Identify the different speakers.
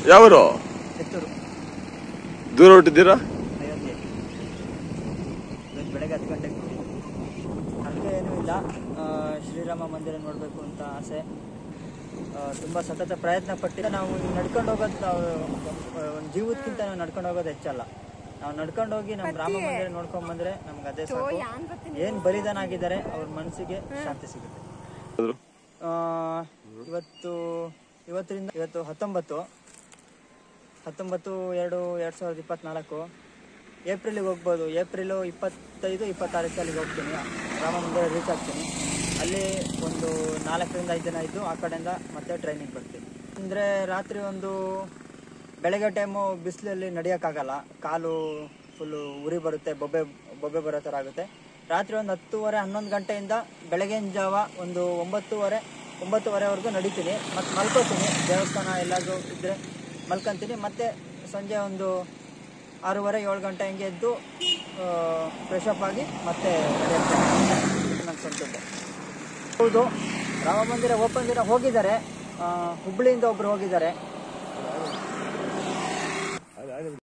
Speaker 1: ಯಾವರು?
Speaker 2: ಕಿತ್ತೂರು.
Speaker 1: ದೂರ ಹೊಟ್ಟಿದ್ದೀರಾ?
Speaker 2: ಅಯೋಧ್ಯೆ. ಬೆಳಗ್ಗೆ 10 ಗಂಟೆಗೆ ಹಂಗೆ ಏನೂ ಇಲ್ಲ. ಶ್ರೀರಾಮ ಮಂದಿರ ನೋಡಬೇಕು ಅಂತ ಆಸೆ. ತುಂಬ ಸತತ ಪ್ರಯತ್ನ ಪಟ್ಟಿದ್ದ. ನಾವು ನಡ್ಕೊಂಡು ಹೋಗೋದು ಒಂದು ಜೀವಕ್ಕಿಂತ ನಾವು ನಡ್ಕೊಂಡು ಹೋಗೋದು ಹೆಚ್ಚಲ್ಲ. ನಾವು ನಡ್ಕೊಂಡು ಹೋಗಿ ನಮ್ಮ ರಾಮ ಮಂದಿರ ನೋಡ್ಕೊಂಡ್ ಬಂದ್ರೆ ನಮ್ಗೆ ಅದೇ ಸಾಕು. ಏನು ಬಲಿದಾನ ಆಗಿದ್ದಾರೆ ಅವ್ರ ಮನಸ್ಸಿಗೆ ಶಾಂತಿ ಸಿಗುತ್ತೆ. ಇವತ್ತು 19/2/2024 ಏಪ್ರಿಲಿಗೆ ಹೋಗ್ಬೋದು. ಏಪ್ರಿಲು 25-26 ಅಲ್ಲಿಗೆ ಹೋಗ್ತೀನಿ. ರಾಮ ಮಂದಿರ ರೀಚ್ ಆಗ್ತೀನಿ. ಅಲ್ಲಿ ಒಂದು 4 ರಿಂದ 5 ದಿನ ಇದ್ದು ಆ ಕಡೆಯಿಂದ ಮತ್ತೆ ಟ್ರೈನಿಗೆ ಬರ್ತೀನಿ. ಅಂದರೆ ರಾತ್ರಿ ಬೆಳಗ್ಗೆ ಟೈಮು ಬಿಸಿಲಲ್ಲಿ ನಡೆಯೋಕ್ಕಾಗಲ್ಲ. ಕಾಲು ಫುಲ್ಲು ಉರಿ ಬರುತ್ತೆ, ಬೊಬ್ಬೆ ಬರೋ ಥರ ಆಗುತ್ತೆ. ರಾತ್ರಿ ಒಂದು 10:30-11 ಗಂಟೆಯಿಂದ ಬೆಳಗಿನ ಜಾವ ಒಂದು 9:30ವರೆಗೂ ನಡೀತೀನಿ. ಮತ್ತು ಮಲ್ಕೋತೀನಿ. ದೇವಸ್ಥಾನ ಎಲ್ಲಾದರೂ ಇದ್ದರೆ ಮಲ್ಕೊತೀನಿ. ಮತ್ತು ಸಂಜೆ ಒಂದು 6:30-7 ಗಂಟೆ ಹಿಂಗೆ ಎದ್ದು ಫ್ರೆಶಪ್ ಆಗಿ ಮತ್ತೆ ನಡೆಯುತ್ತೆ ನನ್ನ ಸ್ವಂತದ್ದು. ಹೌದು, ರಾಮ ಮಂದಿರ ಓಪನ್ ದಿನ ಹೋಗಿದ್ದಾರೆ. ಹುಬ್ಬಳ್ಳಿಯಿಂದ ಒಬ್ಬರು ಹೋಗಿದ್ದಾರೆ.